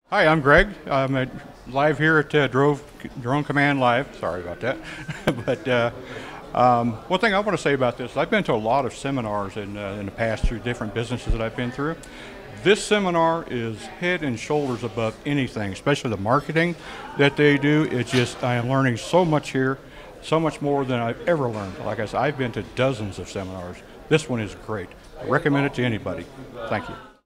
Hi, I'm Greg. Live here at Drone Command Live. Sorry about that. but one thing I want to say about this, I've been to a lot of seminars in the past through different businesses that I've been through. This seminar is head and shoulders above anything, especially the marketing that they do. It's just, I am learning so much here, so much more than I've ever learned. Like I said, I've been to dozens of seminars. This one is great. I recommend it to anybody. Thank you.